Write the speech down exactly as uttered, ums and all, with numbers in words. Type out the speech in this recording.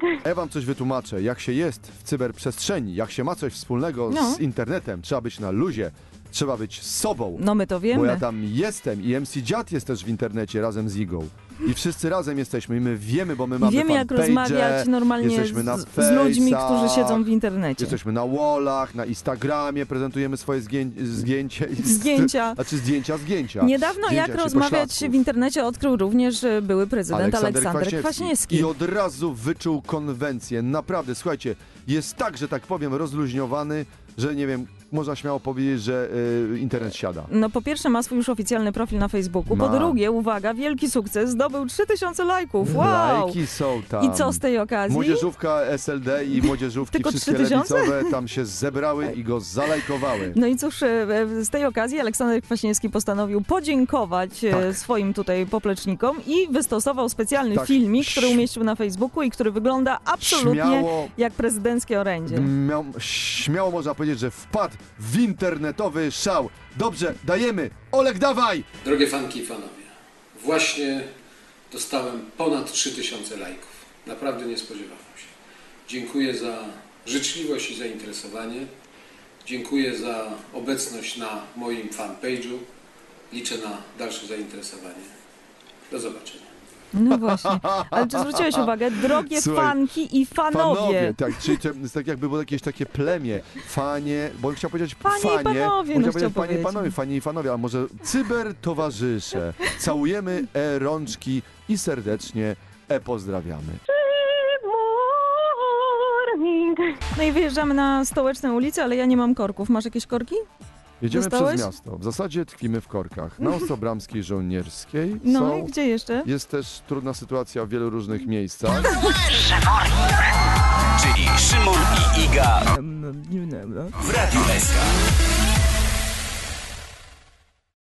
Ja wam coś wytłumaczę. Jak się jest w cyberprzestrzeni, jak się ma coś wspólnego No. z internetem, trzeba być na luzie, trzeba być sobą. No my to wiemy. Bo ja tam jestem i M C Dziad jest też w internecie razem z Igą. I wszyscy razem jesteśmy i my wiemy, bo my mamy Wiemy, jak rozmawiać normalnie jesteśmy na z, z ludźmi, Face'ach, którzy siedzą w internecie. Jesteśmy na wallach, na Instagramie, prezentujemy swoje zgię zdjęcia. Zdjęcia. Znaczy zdjęcia, zdjęcia. Niedawno zdjęcia jak się rozmawiać pośladków. w internecie odkrył również były prezydent Aleksander, Aleksander Kwaśniewski. Kwaśniewski. I od razu wyczuł konwencję. Naprawdę, słuchajcie, jest tak, że tak powiem, rozluźniowany, że nie wiem, można śmiało powiedzieć, że y, internet siada. No po pierwsze ma swój już oficjalny profil na Facebooku, Ma. po drugie, uwaga, wielki sukces, zdobył trzy tysiące lajków, wow! Lajki są tam. I co z tej okazji? Młodzieżówka S L D i młodzieżówki Tylko wszystkie trzy tysiące? lewicowe tam się zebrały i go zalajkowały. No i cóż, e, z tej okazji Aleksander Kwaśniewski postanowił podziękować e, Tak. swoim tutaj poplecznikom i wystosował specjalny Tak. filmik, który umieścił na Facebooku i który wygląda absolutnie Śmiało, jak prezydenckie orędzie. miał, śmiało można powiedzieć, że wpadł w internetowy szał. Dobrze, dajemy. Olek, dawaj! Drogie fanki i fanowie, właśnie dostałem ponad trzy tysiące lajków. Naprawdę nie spodziewałem się. Dziękuję za życzliwość i zainteresowanie. Dziękuję za obecność na moim fanpage'u. Liczę na dalsze zainteresowanie. Do zobaczenia. No właśnie. Ale czy zwróciłeś uwagę, drogie Słuchaj, fanki i fanowie. Panowie, tak, czyli to jest tak jakby było jakieś takie plemię. Fanie, bo on chciał powiedzieć Panie i fanie, panowie, on no chciał chciał powiedzieć panie i powiedzieć. panowie, fanie i fanowie, a może cybertowarzysze. Całujemy e rączki i serdecznie e pozdrawiamy. No i wyjeżdżamy na Stołeczne ulice, ale ja nie mam korków. Masz jakieś korki? Jedziemy Dostałeś? przez miasto. W zasadzie tkwimy w korkach. Na Ostrobramskiej Żołnierskiej No są... i gdzie jeszcze? Jest też trudna sytuacja w wielu różnych miejscach. Czyli Szymon i Iga w Radiu S K.